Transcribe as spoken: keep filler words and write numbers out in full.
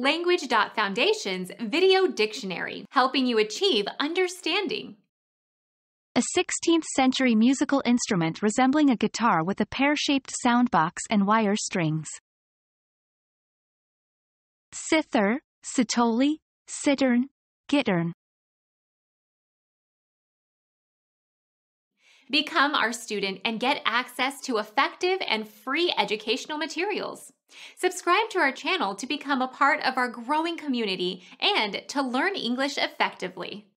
Language.Foundation's Video Dictionary, helping you achieve understanding. A sixteenth century musical instrument resembling a guitar with a pear-shaped soundbox and wire strings. Cithern, Citoli, Cithern, Cithern. Become our student and get access to effective and free educational materials. Subscribe to our channel to become a part of our growing community and to learn English effectively.